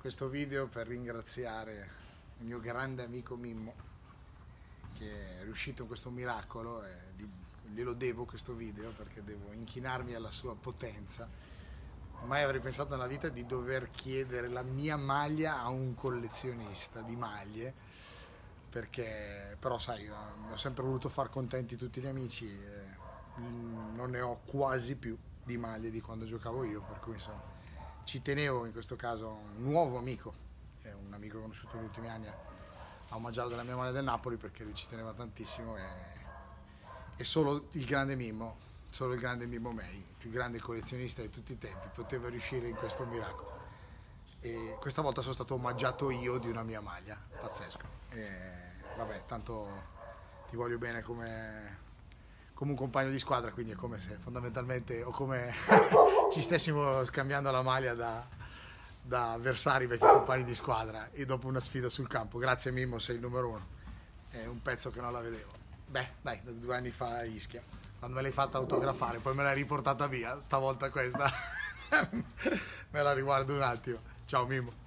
questo video per ringraziare il mio grande amico Mimmo, che è riuscito in questo miracolo, e glielo devo questo video perché devo inchinarmi alla sua potenza. Mai avrei pensato nella vita di dover chiedere la mia maglia a un collezionista di maglie, perché però sai, ho sempre voluto far contenti tutti gli amici, non ne ho quasi più di maglie di quando giocavo io, per cui insomma ci tenevo in questo caso un nuovo amico, è un amico conosciuto negli ultimi anni, a omaggiarlo della mia maglia del Napoli perché lui ci teneva tantissimo, e solo il grande Mimmo May, il più grande collezionista di tutti i tempi, poteva riuscire in questo miracolo. E questa volta sono stato omaggiato io di una mia maglia, pazzesco. E vabbè, tanto ti voglio bene come un compagno di squadra, quindi è come se fondamentalmente o come ci stessimo scambiando la maglia da avversari, vecchi compagni di squadra, e dopo una sfida sul campo. Grazie Mimmo, sei il numero uno. È un pezzo che non la vedevo. Beh, dai, da 2 anni fa a Ischia, quando me l'hai fatta autografare, poi me l'hai riportata via, stavolta questa me la riguardo un attimo. Ciao Mimmo.